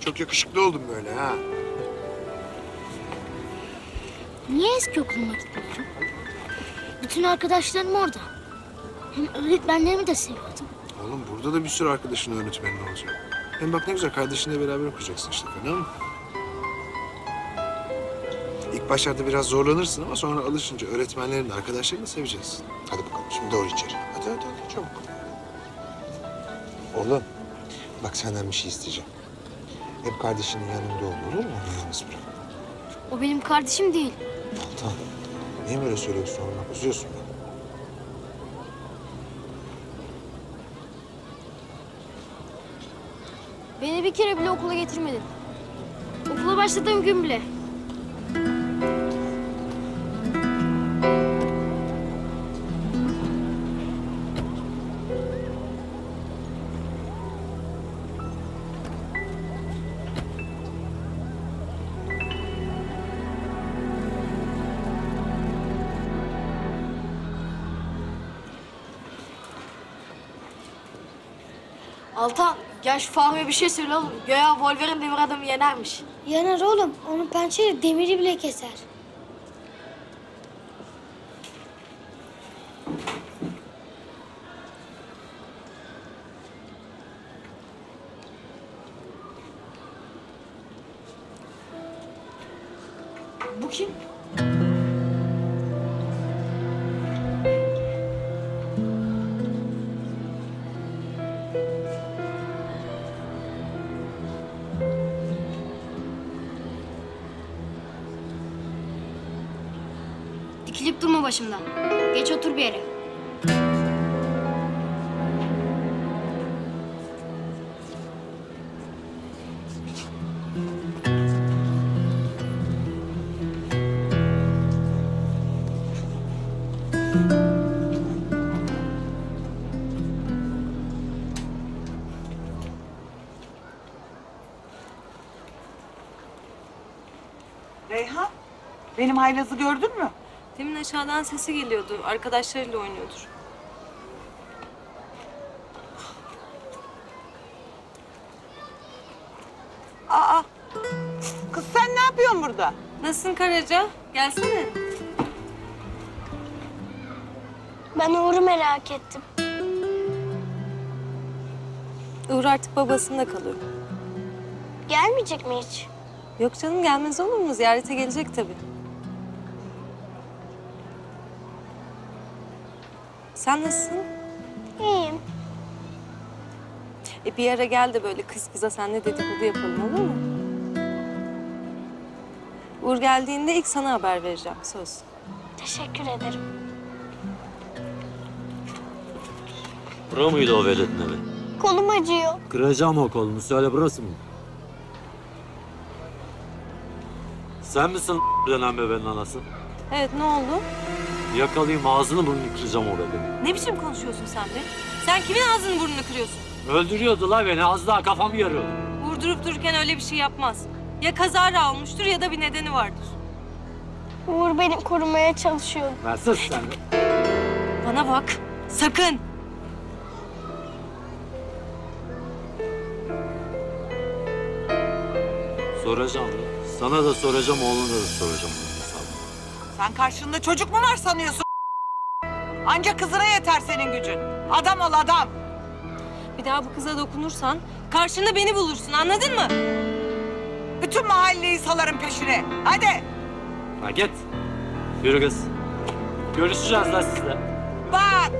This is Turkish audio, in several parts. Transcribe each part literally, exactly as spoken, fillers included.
çok yakışıklı oldun böyle ha. Niye eski okuluma gitmiyorum? Bütün arkadaşlarım orada. Hem öğretmenlerimi de seviyordum. Oğlum burada da bir sürü arkadaşın öğretmenin olacak. Hem bak ne güzel kardeşinle beraber okuyacaksın işte, fena mı? İlk başlarda biraz zorlanırsın ama sonra alışınca öğretmenlerin de arkadaşlarını da seveceksin. Hadi bakalım şimdi doğru içeri. Hadi hadi hadi çabuk. Oğlum bak senden bir şey isteyeceğim. Hep kardeşinin yanında ol, olur mu? Onu yalnız bırak. O benim kardeşim değil. Altan, niye böyle söylüyorsun oğlum? Bak üzüyorsun beni. Beni bir kere bile okula getirmedin. Okula başladığım gün bile. Altan, gel şu Fahmi'ye bir şey söyle oğlum. Göya Wolverine demir adamı yenermiş. Yanar oğlum. Onun pençeyle demiri bile keser. Bu kim? Dikilip durma başımdan. Geç otur bir yere. Reyhan, benim haylazı gördün mü? Demin aşağıdan sesi geliyordu. Arkadaşlarıyla oynuyordur. Aa, kız sen ne yapıyorsun burada? Nasılsın Karaca? Gelsene. Ben Uğur'u merak ettim. Uğur artık babasında kalıyor. Gelmeyecek mi hiç? Yok canım, gelmez olur mu? Ziyarete gelecek tabii. Sen nasılsın? İyiyim. E bir ara gel de böyle kız kıza seninle dedikodu yapalım, olur mu? Uğur geldiğinde ilk sana haber vereceğim, söz. Teşekkür ederim. Bura mıydı o veledin evi? Kolum acıyor. Kıracağım o kolunu. Söyle burası mı? Sen misin dönen bebeğin anası? Evet, ne oldu? Yakalayayım ağzını burnunu kıracağım o bebeğin. Ne biçim konuşuyorsun sen be? Sen kimin ağzını burnunu kırıyorsun? Öldürüyordu la beni. Az daha kafamı yarıyordu. Uğur durup dururken öyle bir şey yapmaz. Ya kazara almıştır ya da bir nedeni vardır. Uğur beni korumaya çalışıyor. Ben sus sen de. Bana bak, sakın! Soracağım da. Sana da soracağım, oğluna da soracağım. Sen karşında çocuk mu var sanıyorsun? Anca kızına yeter senin gücün. Adam ol adam. Bir daha bu kıza dokunursan karşında beni bulursun, anladın mı? Bütün mahalleyi salarım peşine. Hadi. Ha git. Yürü kız. Görüşeceğiz lan sizle. Bak.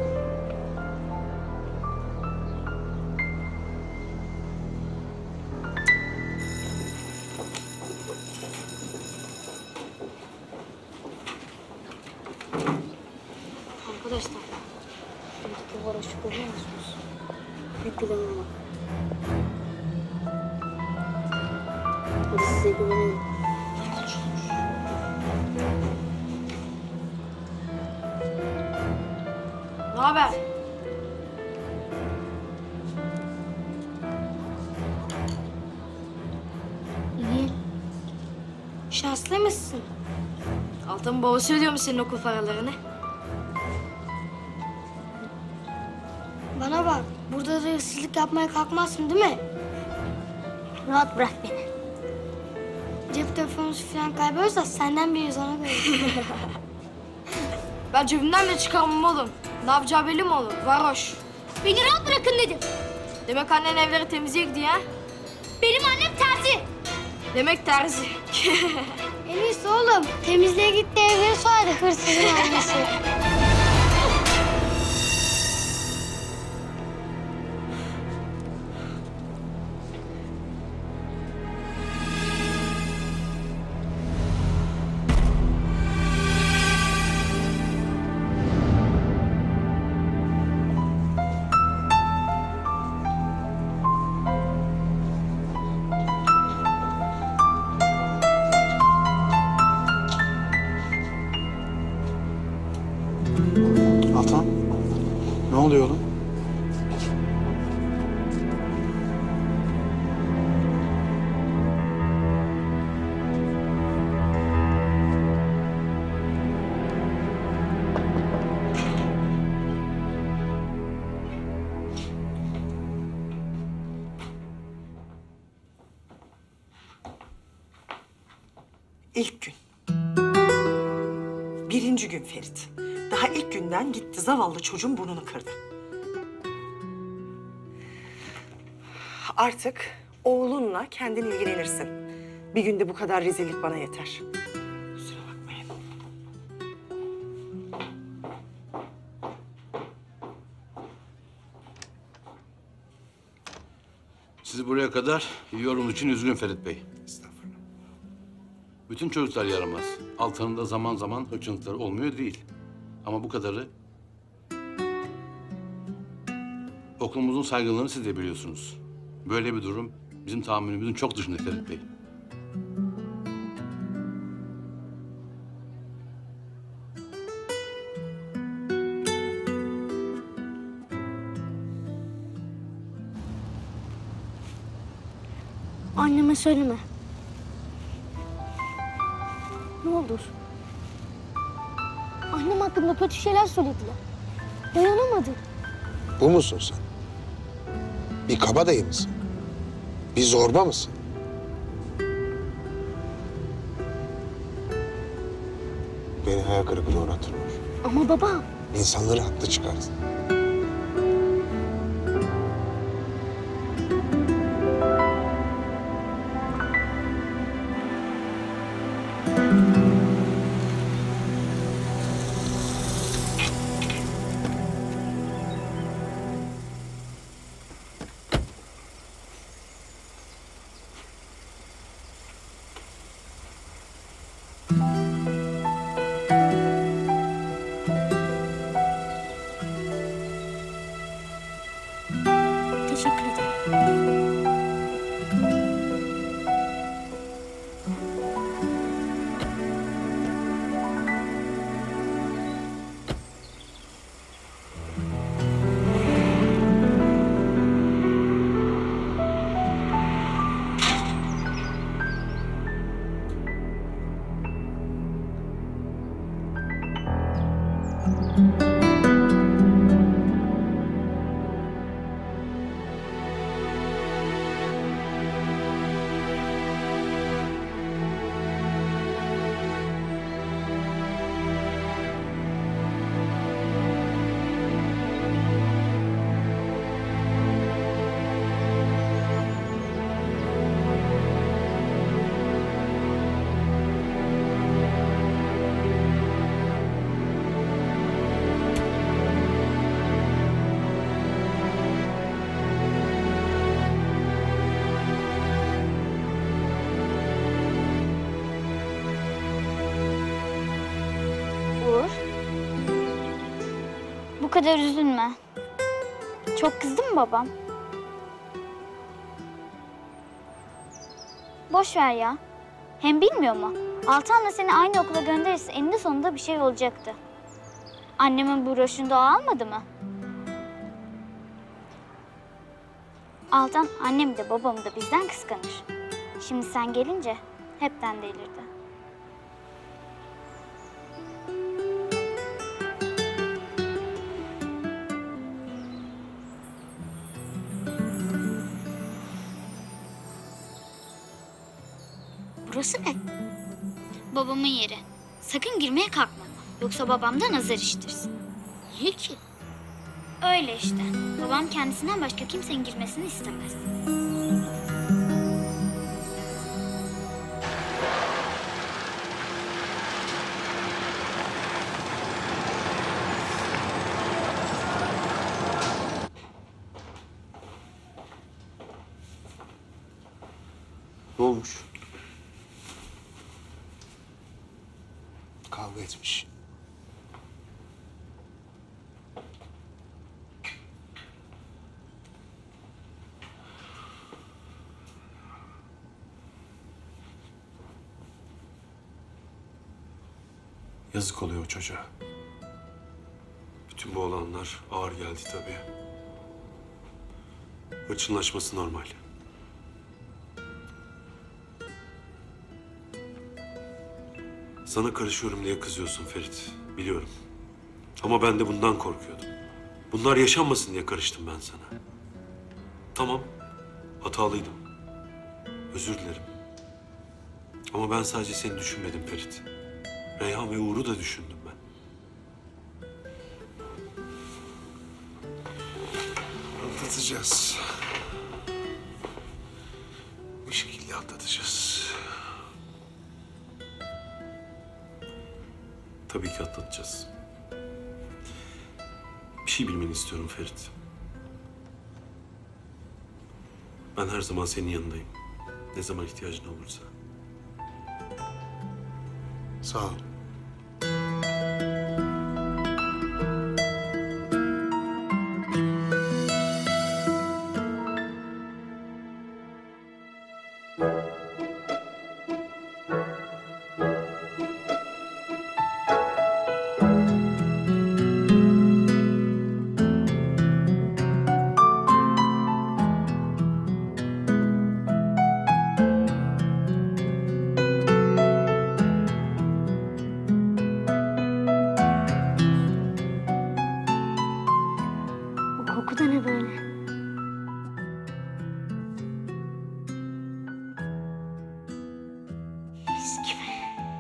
Arkadaşlar. Bu duvara şu görüyor musunuz? Bir planım var. Hadi size güveniyorum. Ne haber? İyi. Şanslı mısın? Altan'ın babası ödüyor mu senin okul paralarını? Bana bak. Burada da hırsızlık yapmaya kalkmazsın değil mi? Rahat bırak beni. Cep telefonumuzu falan kaybolursa senden bir yüz ona göre. Ben cebimden bile çıkarmam oğlum. Ne yapacağı belli mi olur? Varoş. Beni rahat bırakın dedim. Demek annen evleri temizliğe gidiyor ha? Benim annem terzi. Demek terzi. En iyisi oğlum. Temizliğe gitti evleri soydu hırsızın annesi. Altan, ne oluyor oğlum? İlk gün. Birinci gün Ferit. Daha ilk günden gitti zavallı çocuğun burnunu kırdı. Artık oğlunla kendin ilgilenirsin. Bir günde bu kadar rezillik bana yeter. Kusura bakmayın. Sizi buraya kadar yorum için üzgün Ferit Bey. Estağfurullah. Bütün çocuklar yaramaz. Altan'ın da zaman zaman hırçınlıkları olmuyor değil. Ama bu kadarı... Okulumuzun saygınlığını siz de biliyorsunuz. Böyle bir durum bizim tahammülümüzün çok dışında Ferit Bey. Anneme söyleme. Ne olur. Annem hakkında kötü şeyler söylediler. Dayanamadı. Bu musun sen? Bir kabadayı mısın? Bir zorba mısın? Beni hayal kırıklığına uğratır Nur. Ama baba. İnsanları haklı çıkarsın. Teşekkür ederim. Uğur. Bu kadar üzülme. Çok kızdı mı babam? Boş ver ya. Hem bilmiyor mu? Altan'la seni aynı okula gönderirse eninde sonunda bir şey olacaktı. Annemin broşunu da o almadı mı? Altan annemi de babamı da bizden kıskanır. Şimdi sen gelince hepten delirdi. Burası ne? Babamın yeri. Sakın girmeye kalkma. Yoksa babamdan azar işitirsin. Niye ki? Öyle işte. Babam kendisinden başka kimsenin girmesini istemez. Ne olmuş? Kavga etmiş. Yazık oluyor o çocuğa. Bütün bu olanlar ağır geldi tabii. Hırçınlaşması normal. Sana karışıyorum diye kızıyorsun Ferit. Biliyorum. Ama ben de bundan korkuyordum. Bunlar yaşanmasın diye karıştım ben sana. Tamam, hatalıydım. Özür dilerim. Ama ben sadece seni düşünmedim Ferit. Reyhan ve Uğur'u da düşündüm ben. Atlatacağız. Bir şekilde atlatacağız. Tabii ki atlatacağız. Bir şey bilmeni istiyorum Ferit. Ben her zaman senin yanındayım. Ne zaman ihtiyacın olursa. Sağ ol. O koku da ne böyle? Mis gibi.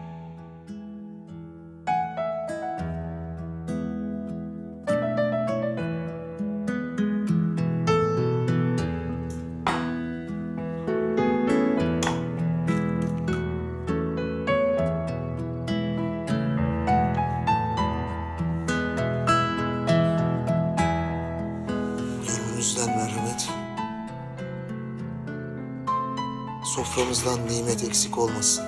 Durumunuzdan merhamet. Soframızdan nimet eksik olmasın.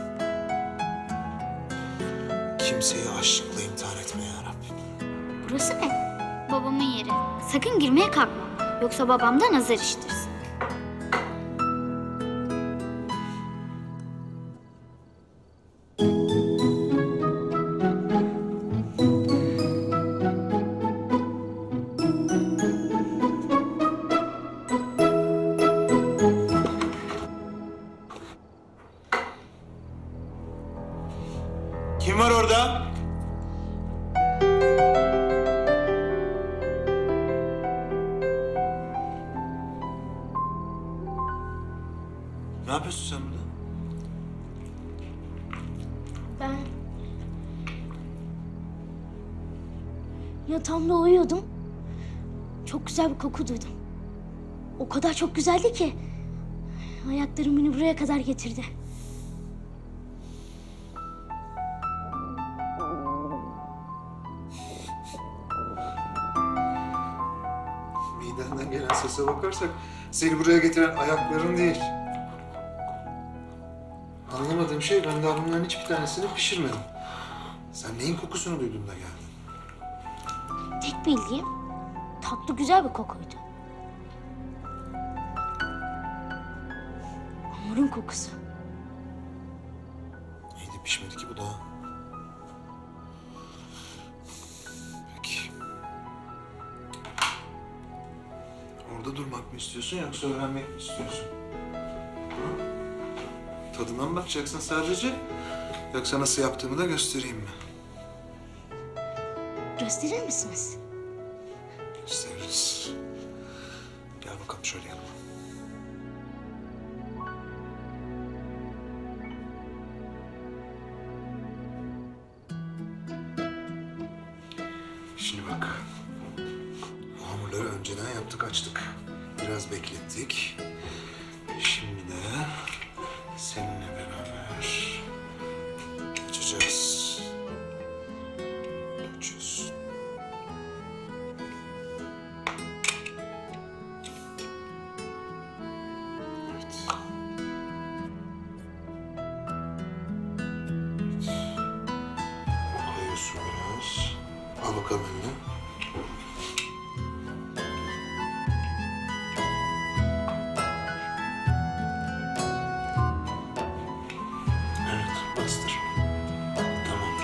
Kimseyi açlıkla imtihan etme ya Rabbim. Burası ne? Babamın yeri. Sakın girmeye kalkma. Yoksa babamdan azar işitirsin. Kim var orada? Ne yapıyorsun sen burada? Ben yatağımda uyuyordum. Çok güzel bir koku duydum. O kadar çok güzeldi ki ayaklarım beni buraya kadar getirdi. Midenden gelen sese bakarsak seni buraya getiren ayakların değil. Anlamadığım şey, ben daha bunların hiçbir tanesini pişirmedim. Sen neyin kokusunu duydun da geldin? Tek bildiğim tatlı güzel bir kokuydu. Hamurun kokusu. İyi de pişmedi ki bu daha. Peki. Orada durmak mı istiyorsun yoksa öğrenmek mi istiyorsun? Hı? Tadına mı bakacaksın sadece? Yoksa nasıl yaptığımı da göstereyim mi? Gösterir misiniz? Gösteririz. Gel bakalım şöyle yanıma. Şimdi bak. Bu hamurları önceden yaptık, açtık. Biraz beklettik. Şimdi de seninle beraber açacağız. Açıyoruz. Evet. Koyuyorsun biraz. Al bakalım eline. Evet, bastır. Tamam.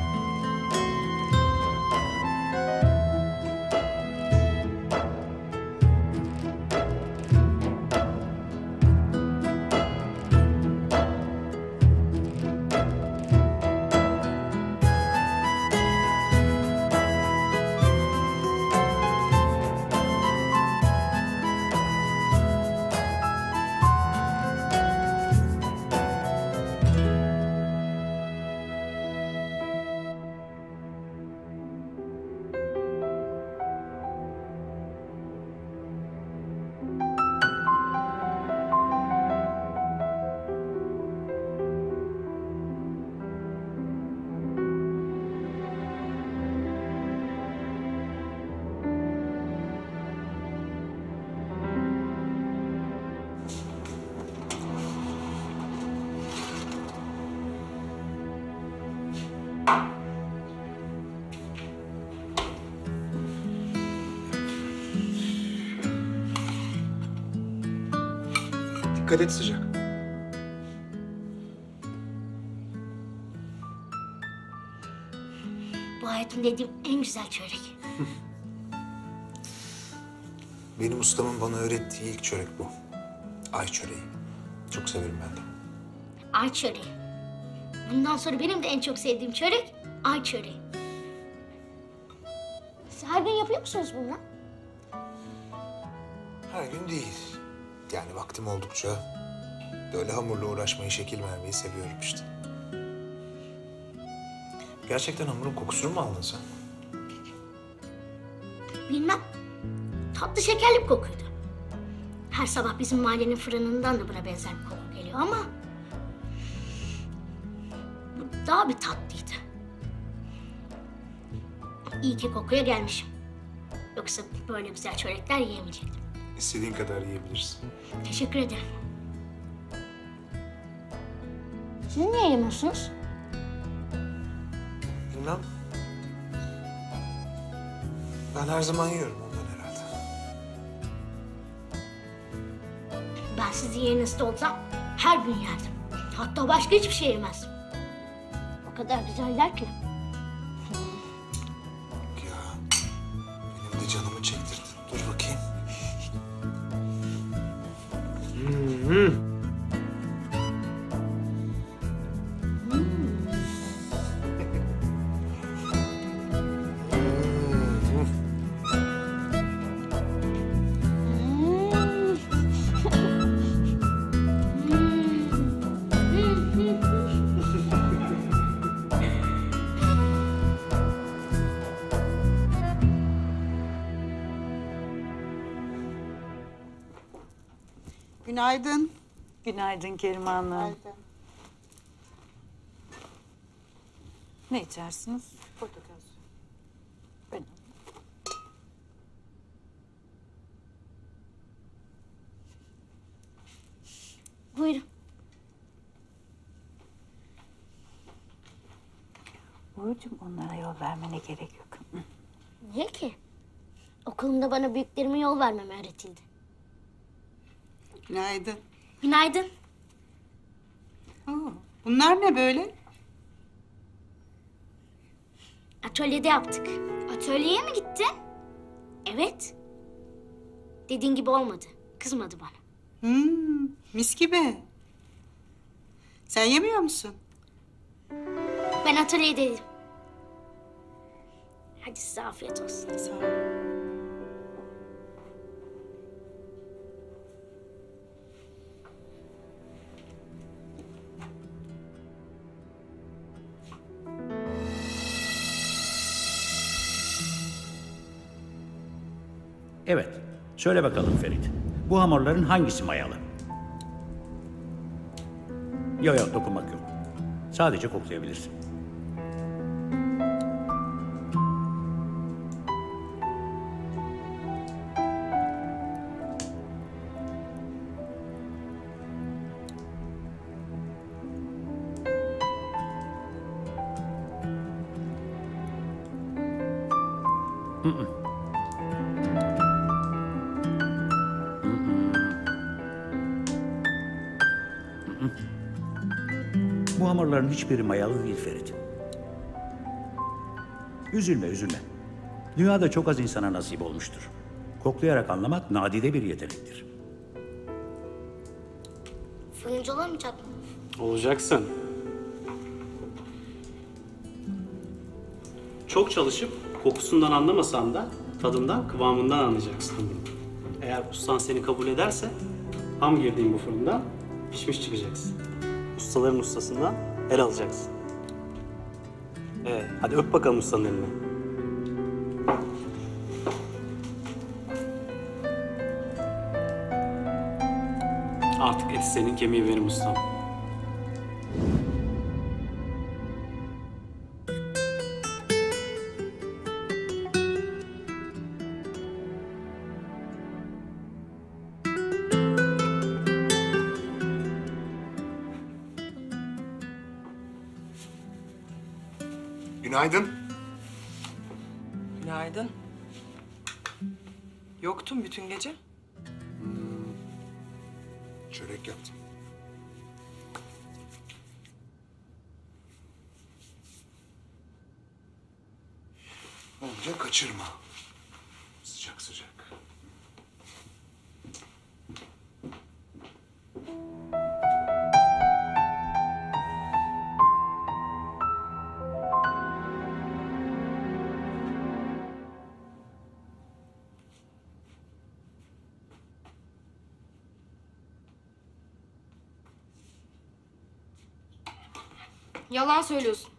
Dikkat et, sıcak. Bu hayatımda yediğim en güzel çörek. Benim ustamın bana öğrettiği ilk çörek bu. Ay çöreği. Çok severim ben de. Ay çöreği. Bundan sonra benim de en çok sevdiğim çörek ay çöreği. Siz her gün yapıyor musunuz bunu? Her gün değil. Yani vaktim oldukça böyle hamurla uğraşmayı, şekil vermeyi seviyorum işte. Gerçekten hamurun kokusunu mu aldın sen? Bilmem. Tatlı şekerli bir kokuydu. Her sabah bizim mahallenin fırınından da buna benzer bir koku geliyor ama... bu daha bir tatlıydı. İyi ki kokuya gelmişim. Yoksa böyle güzel çörekler yiyemeyecektim. İstediğin kadar yiyebilirsin. Teşekkür ederim. Siz niye yemiyorsunuz? Bilmem. Ben her zaman yiyorum ondan herhalde. Ben sizin yerinizde olsam her gün yerdim. Hatta başka hiçbir şey yemezdim. O kadar güzeller ki. Ya benim de canımı çektirdin. Dur bakayım. Günaydın. Günaydın Kerime Hanım. Günaydın. Ne içersiniz? Portakal suyu. Ben Buyurun. Uğurcuğum, onlara yol vermene gerek yok. Hı. Niye ki? Okulumda bana büyüklerime yol vermem öğretildi. Günaydın. Günaydın. Oo, bunlar ne böyle? Atölyede yaptık. Atölyeye mi gittin? Evet. Dediğin gibi olmadı. Kızmadı bana. Hmm, mis gibi. Sen yemiyor musun? Ben atölyedeydim. Hadi size afiyet olsun. Sağ ol. Evet. Söyle bakalım Ferit. Bu hamurların hangisi mayalı? Yok yok, dokunmak yok. Sadece koklayabilirsin. Bu hamurların hiçbiri mayalı değil Ferit. Üzülme, üzülme. Dünyada çok az insana nasip olmuştur. Koklayarak anlamak nadide bir yetenektir. Fırıncı olamayacak mı? Olacaksın. Çok çalışıp kokusundan anlamasan da tadından, kıvamından anlayacaksın. Eğer ustan seni kabul ederse ham girdiğin bu fırından pişmiş çıkacaksın. Ustaların ustasından el alacaksın. Ee, hadi öp bakalım ustanın elini. Artık eti senin, kemiği benim ustam. Günaydın. Günaydın. Yoktun bütün gece. Çörek yaptım. Önce kaçırma. Sıcak sıcak. Yalan söylüyorsun.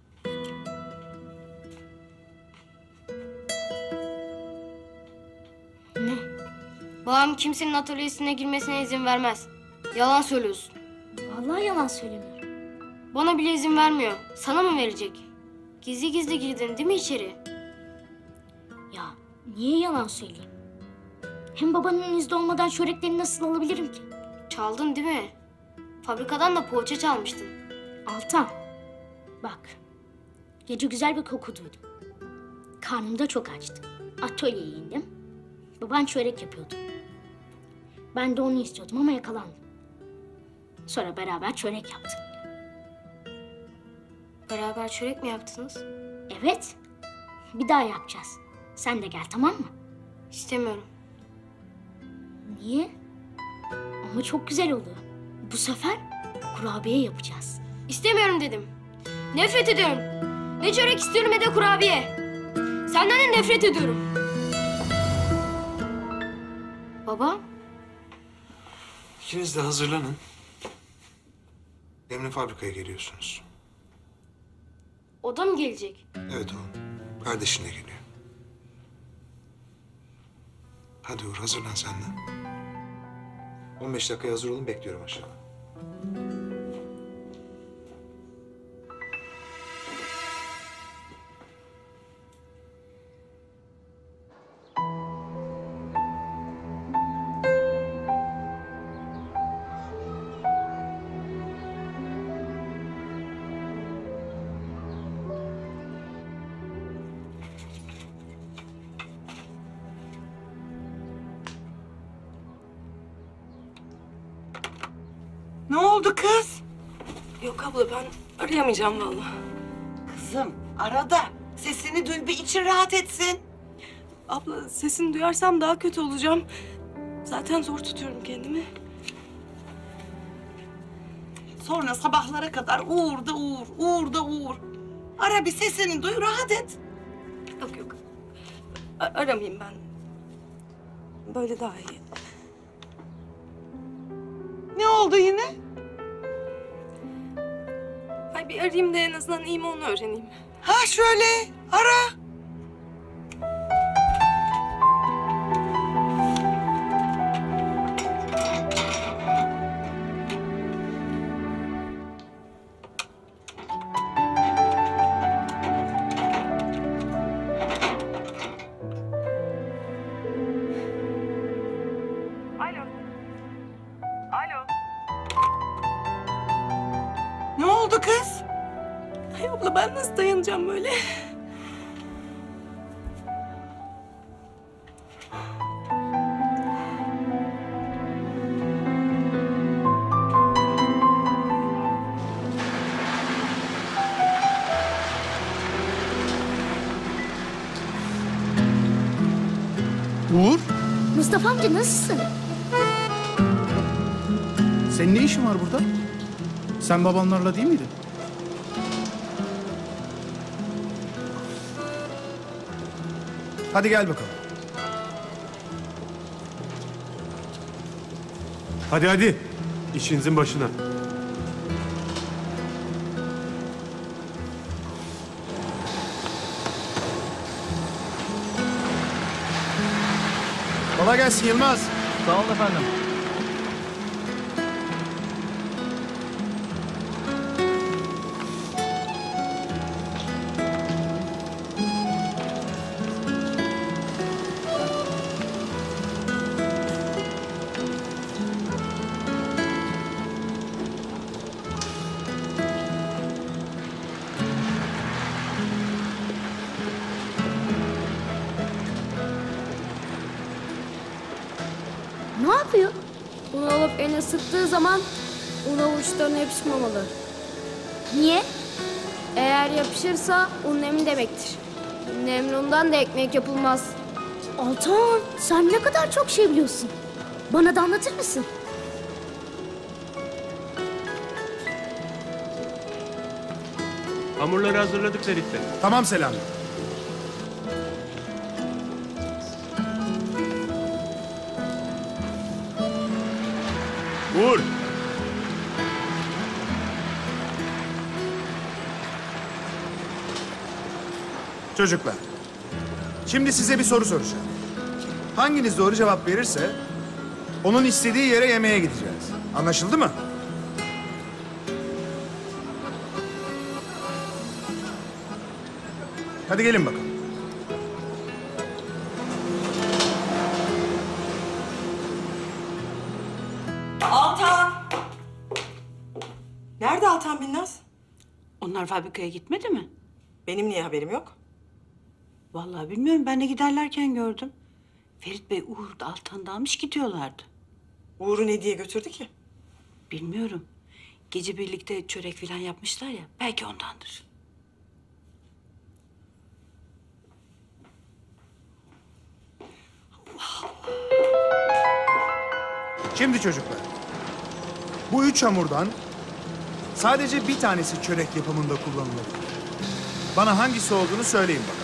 Ne? Babam kimsenin atölyesine girmesine izin vermez. Yalan söylüyorsun. Vallahi yalan söylemiyorum. Bana bile izin vermiyor. Sana mı verecek? Gizli gizli girdin değil mi içeri? Ya niye yalan söyleyeyim? Hem babanın izni olmadan çörekleri nasıl alabilirim ki? Çaldın değil mi? Fabrikadan da poğaça çalmıştın. Altan, bak. Gece güzel bir koku duydum. Karnım da çok açtı. Atölyeye indim. Baban çörek yapıyordu. Ben de onu istiyordum ama yakalandım. Sonra beraber çörek yaptık. Beraber çörek mi yaptınız? Evet. Bir daha yapacağız. Sen de gel, tamam mı? İstemiyorum. Niye? Ama çok güzel oluyor. Bu sefer kurabiye yapacağız. İstemiyorum dedim. Nefret ediyorum. Ne çörek istiyorum ne de kurabiye. Senden de nefret ediyorum. Baba? İkiniz de hazırlanın. Demli fabrikaya geliyorsunuz. O da mı gelecek? Evet oğlum. Kardeşin de geliyor. Hadi Uğur, hazırlan sen de. on beş dakikaya hazır olun, bekliyorum aşağıda. Ne oldu kız? Yok abla, ben arayamayacağım vallahi. Kızım arada sesini duy, bir için rahat etsin. Abla, sesini duyarsam daha kötü olacağım. Zaten zor tutuyorum kendimi. Sonra sabahlara kadar Uğur da Uğur, Uğur da Uğur. Ara bir sesini duy, rahat et. Yok yok. A- aramayayım ben. Böyle daha iyi. Ne oldu yine? Ay bir arayayım da en azından iyi mi onu öğreneyim. Ha şöyle, ara. oldu kız? Ay abla ben nasıl dayanacağım böyle? Uğur, Mustafa amca nasılsın? senin ne işin var burada? Sen babanlarla değil miydin? Hadi gel bakalım. Hadi hadi. İşinizin başına. Kolay gelsin Yılmaz. Sağ olun efendim. Ne yapıyor? Bunu alıp eline sıktığı zaman un avuçlarına yapışmamalı. Niye? Eğer yapışırsa un nemli demektir. Nemli undan da ekmek yapılmaz. Altan, sen ne kadar çok şey biliyorsun. Bana da anlatır mısın? Hamurları hazırladık Ferit Bey. Tamam Selami. Uğur. Çocuklar, şimdi size bir soru soracağım. Hanginiz doğru cevap verirse, onun istediği yere yemeğe gideceğiz. Anlaşıldı mı? Hadi gelin bakalım. Altan! Nerede Altan Binnaz? Onlar fabrikaya gitmedi mi? Benim niye haberim yok? Vallahi bilmiyorum. Ben de giderlerken gördüm. Ferit Bey Uğur da Altan'ı da almış gidiyorlardı. Uğur'u ne diye götürdü ki? Bilmiyorum. Gece birlikte çörek falan yapmışlar ya. Belki ondandır. Şimdi çocuklar, bu üç hamurdan sadece bir tanesi çörek yapımında kullanılabilir. Bana hangisi olduğunu söyleyin bakalım.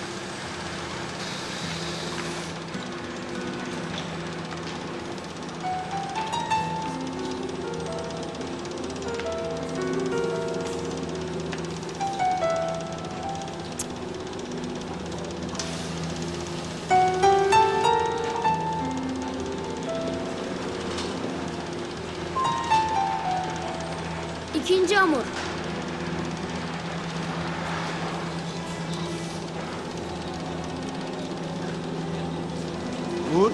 İkinci hamur. Uğur.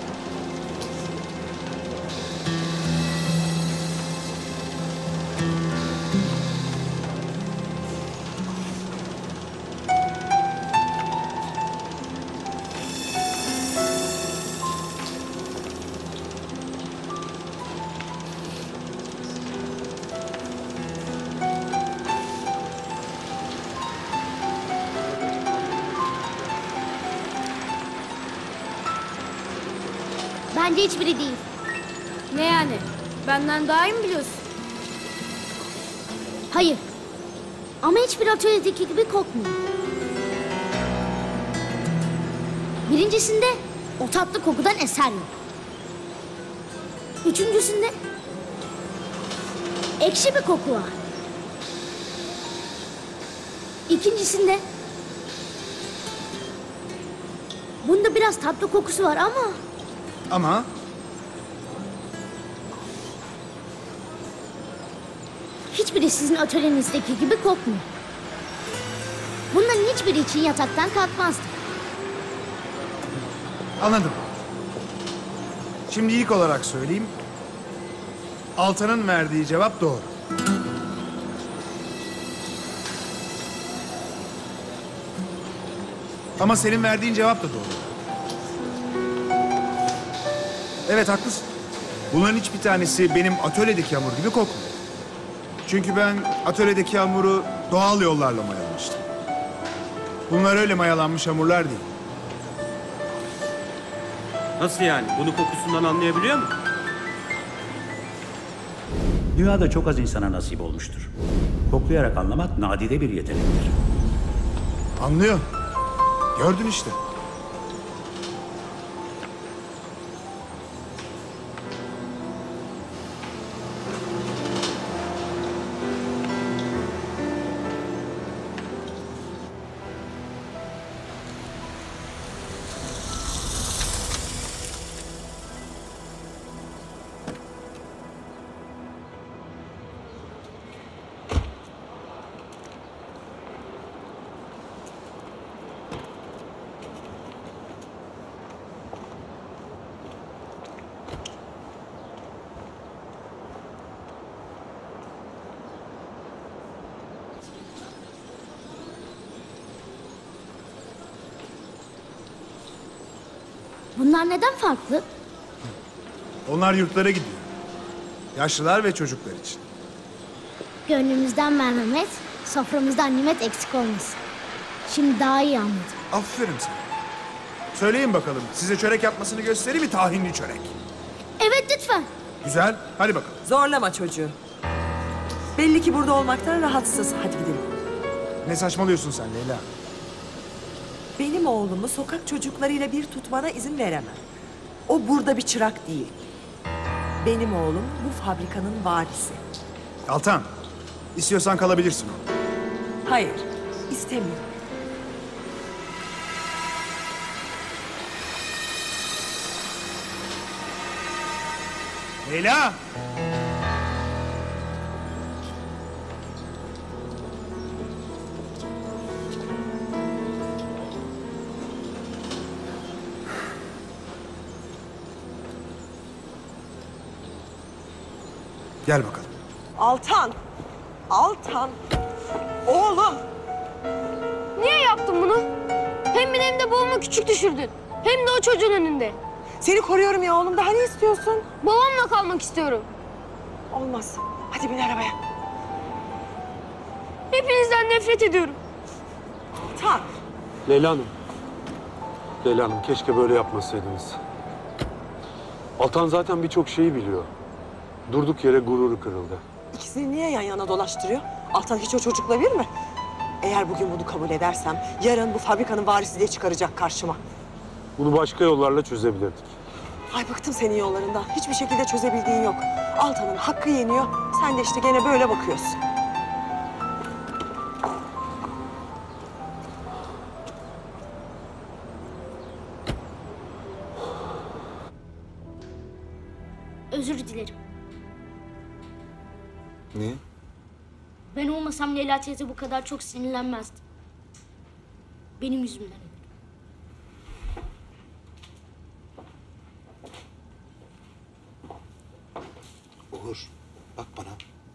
Bence hiçbiri değil. Ne yani? Benden daha iyi mi biliyorsun? Hayır. Ama hiçbir atölyedeki gibi kokmuyor. Birincisinde o tatlı kokudan eser yok. Üçüncüsünde ekşi bir koku var. İkincisinde bunda biraz tatlı kokusu var ama Ama hiçbiri sizin atölyenizdeki gibi kokmuyor. Bunların hiçbiri için yataktan kalkmazdı. anladım. Şimdi ilk olarak söyleyeyim. Altan'ın verdiği cevap doğru. Ama senin verdiğin cevap da doğru. Evet, haklısın. Bunların hiçbir tanesi benim atölyedeki hamur gibi kokmuyor. Çünkü ben atölyedeki hamuru doğal yollarla mayalamıştım. Bunlar öyle mayalanmış hamurlar değil. Nasıl yani? Bunu kokusundan anlayabiliyor mu? Dünyada çok az insana nasip olmuştur. Koklayarak anlamak nadide bir yetenektir. Anlıyor. Gördün işte. Bunlar neden farklı? Onlar yurtlara gidiyor. Yaşlılar ve çocuklar için. Gönlümüzden merhamet, soframızdan nimet eksik olmasın. Şimdi daha iyi anladım. Aferin sana. Söyleyin bakalım, size çörek yapmasını göstereyim mi, tahinli çörek? Evet, lütfen. Güzel, hadi bakalım. Zorlama çocuğu. Belli ki burada olmaktan rahatsız. Hadi gidelim. Ne saçmalıyorsun sen Leyla? Benim oğlumu sokak çocuklarıyla bir tutmana izin veremem. O burada bir çırak değil. Benim oğlum bu fabrikanın varisi. Altan, istiyorsan kalabilirsin oğlum. Hayır, istemiyorum. Leyla! Gel bakalım. Altan! Altan! Oğlum! Niye yaptın bunu? Hem beni hem de babamı küçük düşürdün. Hem de o çocuğun önünde. Seni koruyorum ya oğlum. Daha ne istiyorsun? Babamla kalmak istiyorum. Olmaz. Hadi bin arabaya. Hepinizden nefret ediyorum. Altan! Leyla Hanım. Leyla Hanım keşke böyle yapmasaydınız. Altan zaten birçok şeyi biliyor. Durduk yere gururu kırıldı. İkisini niye yan yana dolaştırıyor? Altan hiç o çocukla bir mi? Eğer bugün bunu kabul edersem yarın bu fabrikanın varisi diye çıkaracak karşıma. Bunu başka yollarla çözebilirdik. Ay bıktım senin yollarından. Hiçbir şekilde çözebildiğin yok. Altan'ın hakkı yeniyor. Sen de işte gene böyle bakıyorsun. Özür dilerim. Niye? Ben olmasam Leyla teyze bu kadar çok sinirlenmezdi. Benim yüzümden. Uğur, bak bana.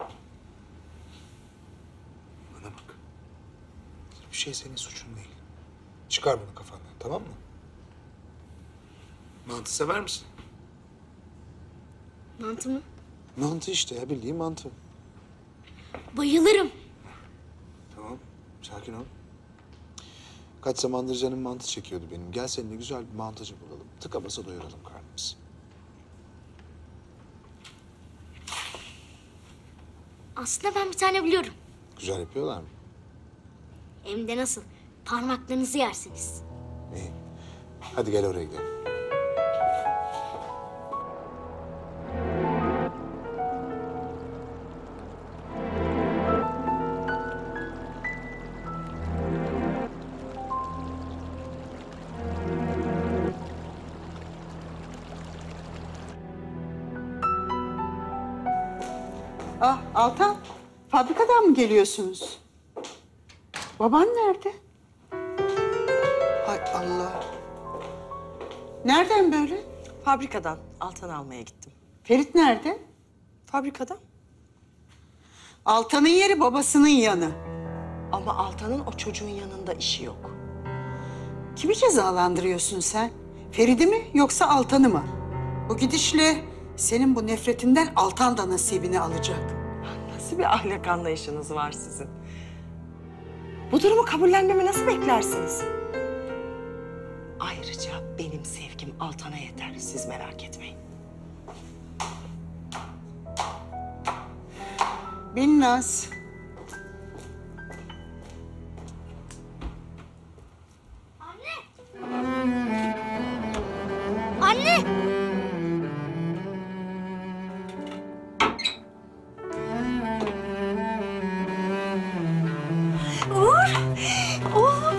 Bana bak. Bir şey senin suçun değil. Çıkar bunu kafandan, tamam mı? Mantı sever misin? Mantı mı? Mantı işte ya, bildiğin mantı. Bayılırım. Tamam, sakin ol. Kaç zamandır canım mantı çekiyordu benim. Gel seninle güzel bir mantıcı bulalım. Tıka basa doyuralım karnımızı. Aslında ben bir tane biliyorum. Güzel yapıyorlar mı? Hem de nasıl? Parmaklarınızı yersiniz. İyi. Hadi gel oraya gidelim. Ah Altan, fabrikadan mı geliyorsunuz? Baban nerede? Hay Allah. Nereden böyle? Fabrikadan Altan'ı almaya gittim. Ferit nerede? Fabrikada. Altan'ın yeri babasının yanı. Ama Altan'ın o çocuğun yanında işi yok. Kimi cezalandırıyorsun sen? Feride mi yoksa Altan'ı mı? Bu gidişle senin bu nefretinden Altan da nasibini alacak. Nasıl bir ahlak anlayışınız var sizin? Bu durumu kabullenmemi nasıl beklersiniz? Ayrıca benim sevgim Altan'a yeter. Siz merak etmeyin. Binnaz. Anne! Uğur! Oğlum!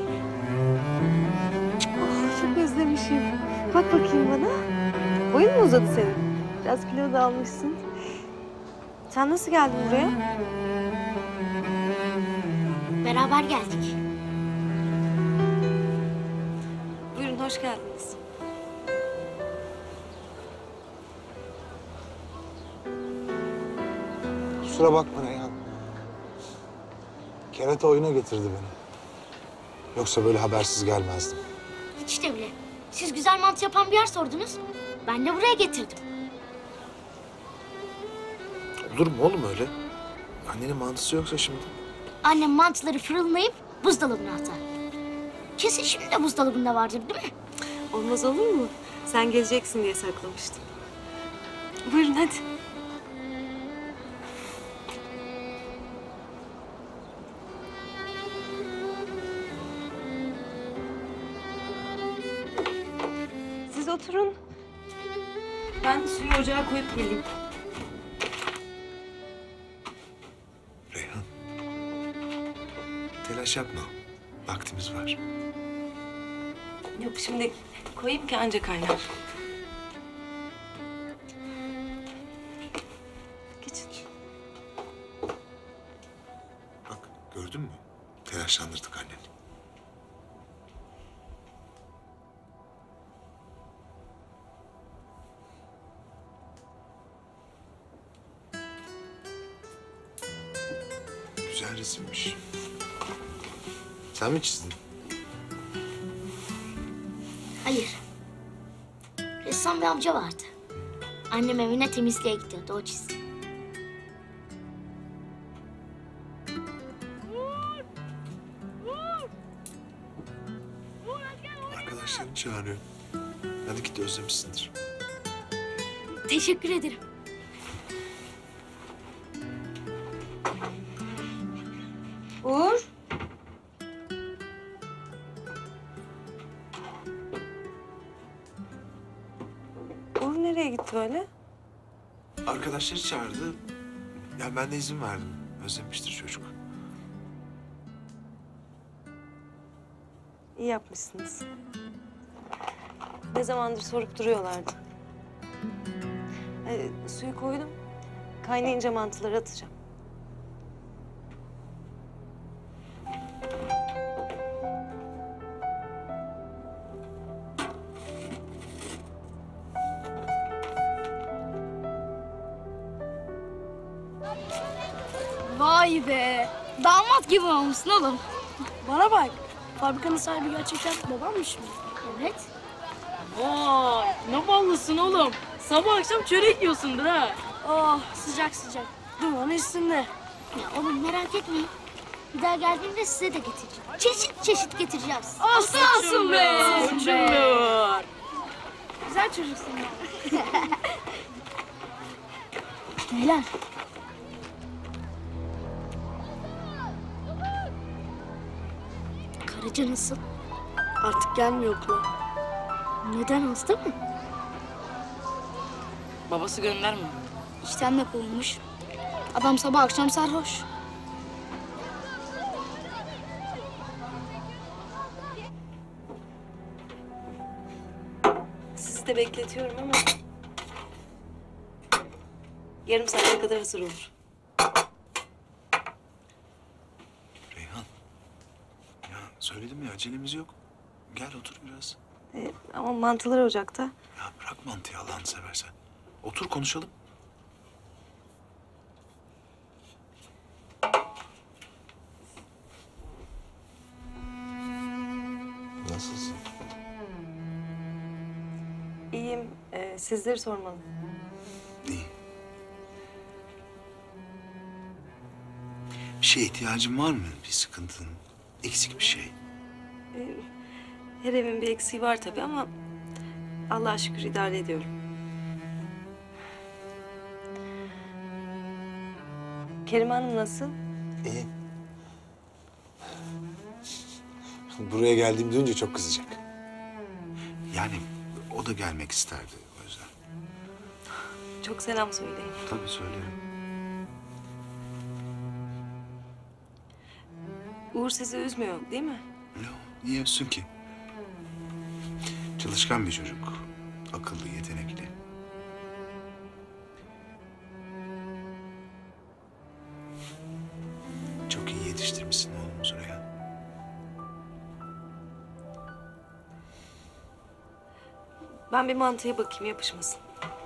Oh, çok özlemişim. Bak bakayım bana. Boyun mu uzadı senin? Biraz kilo da almışsın. Sen nasıl geldin buraya? Beraber geldik. Buyurun, hoş geldiniz. Kusura bakma Reyhan. Kerata oyuna getirdi beni. Yoksa böyle habersiz gelmezdim. Hiç de bile. Siz güzel mantı yapan bir yer sordunuz. Ben de buraya getirdim. Olur mu oğlum öyle? Annenin mantısı yoksa şimdi. Annem mantıları fırınlayıp buzdolabına atar. Kesin şimdi de buzdolabında vardır değil mi? Olmaz olur mu? Sen geleceksin diye saklamıştım. Buyurun hadi. Siz oturun. Ben suyu ocağa koyup geleyim. Reyhan. Telaş yapma. Vaktimiz var. Yok şimdi koyayım ki anca kaynar. Geçin. Bak gördün mü? Telaşlandırdık anneni. Güzel resimmiş. Sen mi çizdin? Hayır. Ressam bir amca vardı. Annem evine temizliğe gidiyordu, o çizdi. Arkadaşların çağırıyor. Hadi git, özlemişsindir. Teşekkür ederim. Uğur. Uğur nereye gitti öyle? Arkadaşları çağırdı. Ya ben de izin verdim. Özlemiştir çocuk. İyi yapmışsınız. Ne zamandır sorup duruyorlardı. Ee, suyu koydum. Kaynayınca mantıları atacağım. Vay be. Damat gibi olmuşsun oğlum. Bana bak. Fabrikanın sahibi gerçekten babammış mı? Evet. Vay ne ballısın oğlum. Sabah akşam çörek yiyorsundur ha. Oh sıcak sıcak. Duman üstünde. Ya oğlum merak etmeyin. Bir daha geldiğimde size de getireceğim. Çeşit çeşit getireceğiz. Aslansın be. Koçum be. Güzel çocuksun ya. Beyler. Karaca nasıl? Artık gelmiyor okula. Neden, hasta mı? Babası göndermiyor. İşten de kovulmuş. Adam sabah akşam sarhoş. Sizi de bekletiyorum ama... yarım saate kadar hazır olur. Reyhan. Ya söyledim ya, acelemiz yok. Gel otur biraz. Ee, ama mantılar ocakta. Ya bırak mantıyı Allah'ını seversen. Otur konuşalım. nasılsın? İyiyim. Ee, sizleri sormalı. İyi. Bir şeye ihtiyacın var mı? Bir sıkıntın, eksik bir şey. Ee, her evin bir eksiği var tabii ama Allah'a şükür idare ediyorum. Kerime Hanım nasıl? İyi. Buraya geldiğimi duyunca çok kızacak. Yani o da gelmek isterdi o yüzden. Çok selam söyleyin. Tabii söylerim. Uğur sizi üzmüyor değil mi? Yok, niye üzsün ki? Çalışkan bir çocuk. Akıllı, yetenekli. Çok iyi yetiştirmişsin oğlumuzu Reyhan. Ben bir mantıya bakayım yapışmasın.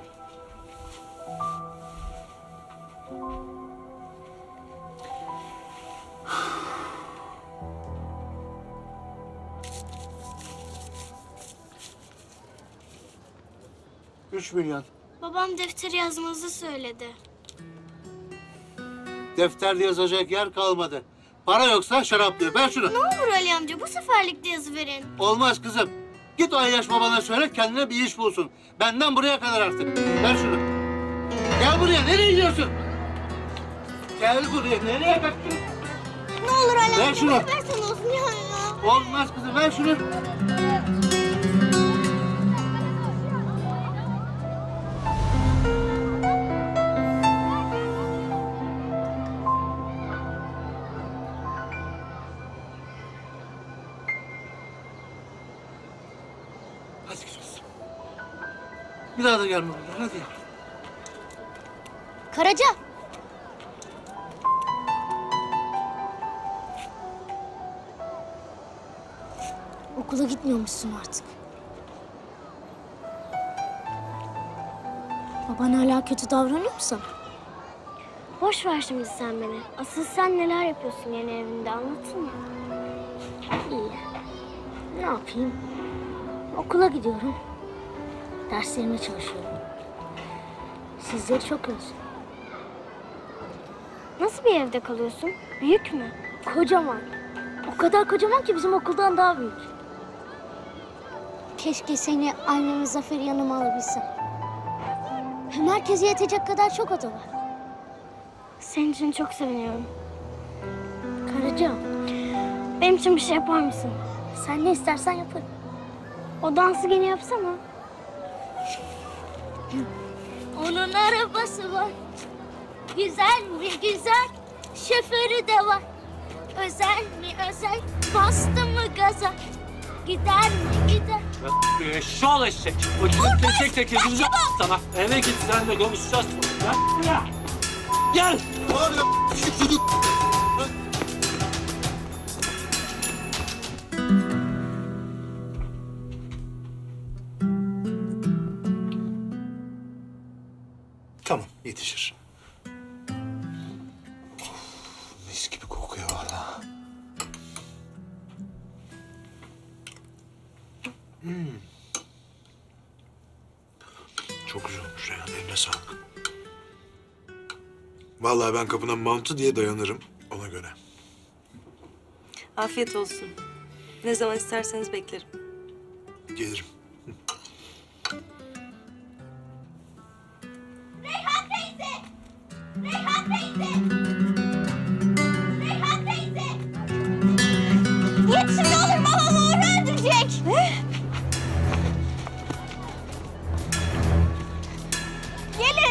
Üç milyon. Babam defteri yazmanızı söyledi. Defterde yazacak yer kalmadı. Para yoksa şarap diyor. Ver şunu. Ne olur Ali amca bu seferlik de yazıverin. Olmaz kızım. Git o Ayyaş babana söyle kendine bir iş bulsun. Benden buraya kadar artık. Ver şunu. Gel buraya. Nereye gidiyorsun? Gel buraya. Nereye kaçtın? Ne olur Ali Ver amca şunu. versen olsun ya. Olmaz kızım. Ver şunu. Hadi gidiyoruz. Bir daha da gelme buraya. Hadi. Karaca. Okula gitmiyormuşsun artık. Baban hala kötü davranıyor mu sana? Boş ver şimdi sen beni. Asıl sen neler yapıyorsun yeni evinde anlatsana. İyi. Ne yapayım? Okula gidiyorum. Derslerime çalışıyorum. Sizleri çok özledim. Nasıl bir evde kalıyorsun? Büyük mü? Kocaman. O kadar kocaman ki bizim okuldan daha büyük. Keşke seni annem ve Zafer'i yanıma alabilsem. Hem herkese yetecek kadar çok oda var. Senin için çok seviniyorum. Karaca, Benim için bir şey yapar mısın? sen ne istersen yaparım. O dansı gene yapsana. Onun arabası var. Güzel mi güzel, şoförü de var. Özel mi özel, bastı mı gaza. Gider mi gider. Eşşoğlu eşek. O gidip tek tek yazılacak sana. Eve git sen de konuşacağız. Gel. Gel. Ne oluyor? Küçük çocuk. Tamam, yetişir. Of, mis gibi kokuyor valla. Hmm. Çok güzel olmuş Reyhan, eline sağlık. Vallahi ben kapına mantı diye dayanırım ona göre. Afiyet olsun. Ne zaman isterseniz beklerim. Gelirim. Reyhan teyze! Reyhan teyze! Reyhan teyze! Yetişin ne olur babam Uğur'u öldürecek. Ne? Gelin.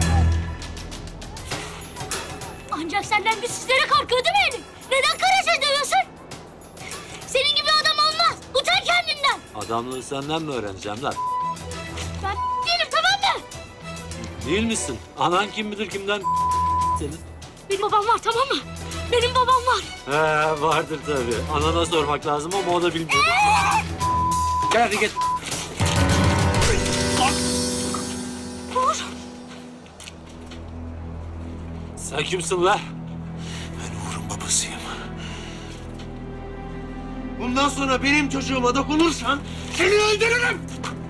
Ancak senden bir sizlere korkuyor değil mi Elif? Neden Karaca dövüyorsun? Senin gibi adam olmaz. Utan kendinden. Adamlığı senden mi öğreneceğim lan? Ben değilim tamam mı? Değil misin? Anan kim bilir kimden senin? Benim babam var tamam mı? Benim babam var. He vardır tabii. Anana sormak lazım ama o da bilmiyor. Gel hadi git. Uğur. Sen kimsin lan? Ben Uğur'un babasıyım. Bundan sonra benim çocuğuma dokunursan seni öldürürüm.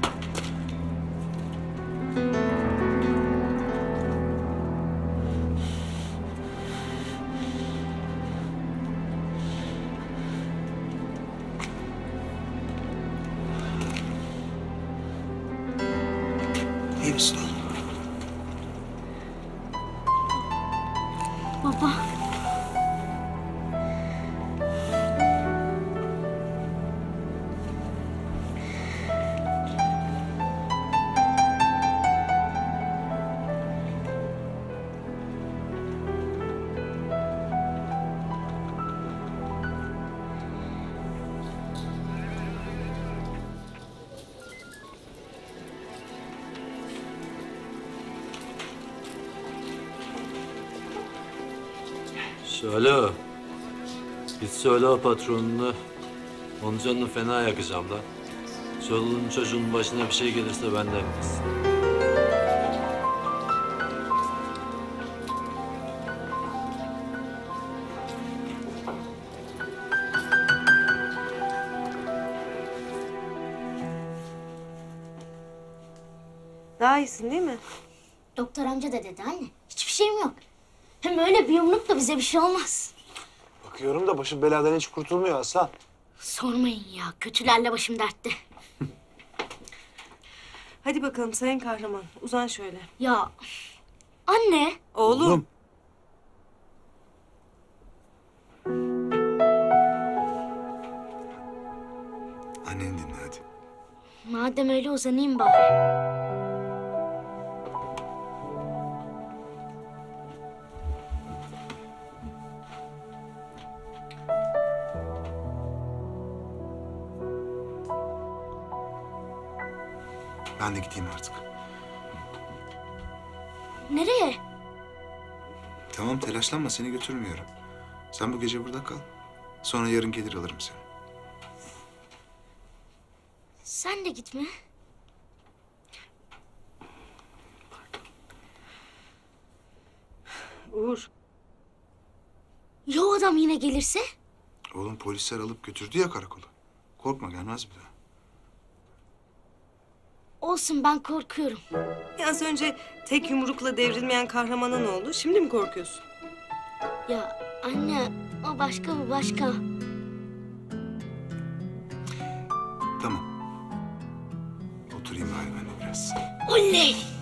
İyi misin oğlum? Baba. Söyle o. Git söyle o patronuna. Onun canını fena yakacağım da. Çoluğun çocuğun başına bir şey gelirse benden bilsin. Daha iyisin değil mi? Doktor amca da dedi anne. Hiçbir şeyim yok. Hem öyle bir yumrukla bize bir şey olmaz. Bakıyorum da başım beladan hiç kurtulmuyor Hasan. Sormayın ya. Kötülerle başım dertte. Hadi bakalım sayın kahraman. Uzan şöyle. Ya anne. Oğlum. Anneni dinle hadi. Madem öyle uzanayım bari. Ben de gideyim artık. Nereye? Tamam telaşlanma seni götürmüyorum. Sen bu gece burada kal. Sonra yarın gelir alırım seni. Sen de gitme. Uğur. Ya o adam yine gelirse? Oğlum polisler alıp götürdü ya karakola. Korkma gelmez bir daha. Olsun ben korkuyorum. Ya az önce tek yumrukla devrilmeyen kahramana ne oldu? Şimdi mi korkuyorsun? Ya anne o başka bu başka. Tamam. Oturayım bari ben de biraz. Oley!